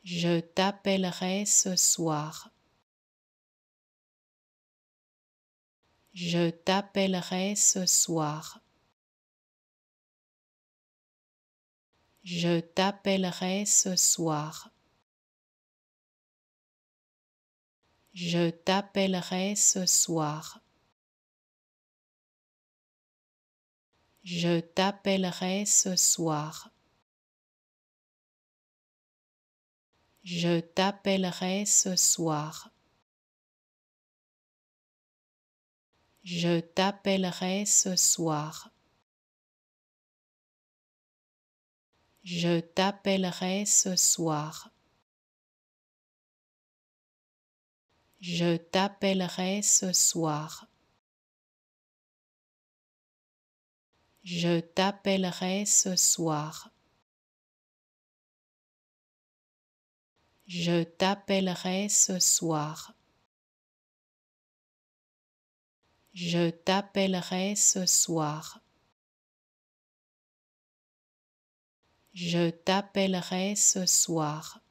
Je t'appellerai ce soir. Je t'appellerai ce soir. Je t'appellerai ce soir. Je t'appellerai ce soir. Je t'appellerai ce soir. Je t'appellerai ce soir. Je t'appellerai ce soir. Je t'appellerai ce soir. Je t'appellerai ce soir. Je t'appellerai ce soir. Je t'appellerai ce soir. Je t'appellerai ce soir. Je t'appellerai ce soir.